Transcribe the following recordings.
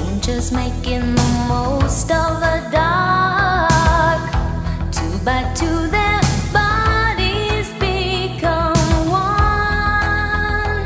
Strangers making the most of the dark. Two by two their bodies become one.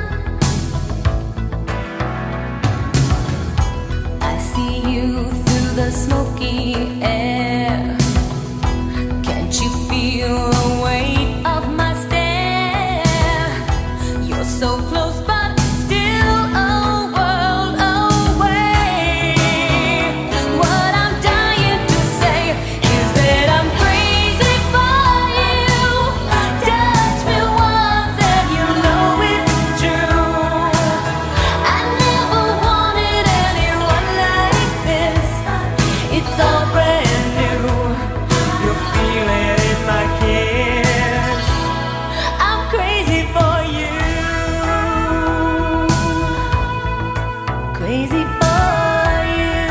I see you through the smoky air. Can't you feel the weight of my stare? You're so close but still a world away. What I'm dying to say is that I'm crazy for you. Touch me once and you know it's true. I never wanted anyone like this. It's all brand new. You'll feel it in my kiss. I'm crazy for you. Crazy for you.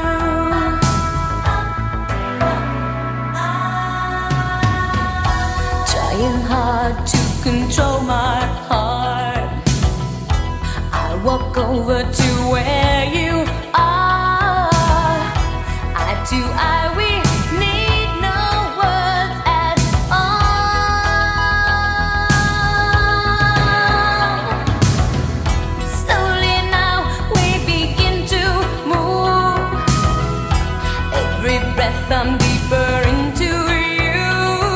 Trying hard to control my heart. I walk over to where you are. Eye to eye, we need no words at all. Slowly now we begin to move. Every breath I'm deeper into you.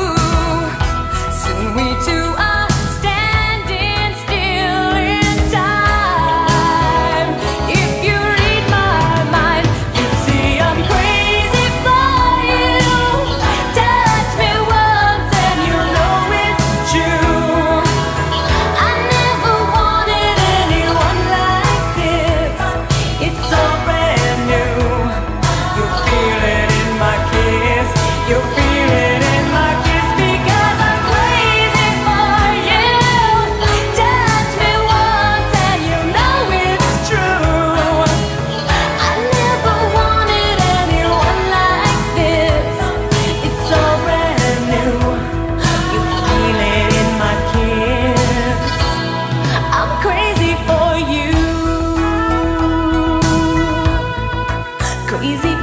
Soon we two are standing still in time. If you read my mind, you see I'm crazy for you. Touch me once and you know it's true. I never wanted anyone like this. It's all brand new. You'll feel it in my kiss. You'll feel it in my kiss because I'm crazy for you. Touch me once and you know it's true. I never wanted anyone like this. It's all brand new. You feel it in my kiss. I'm crazy for you. Crazy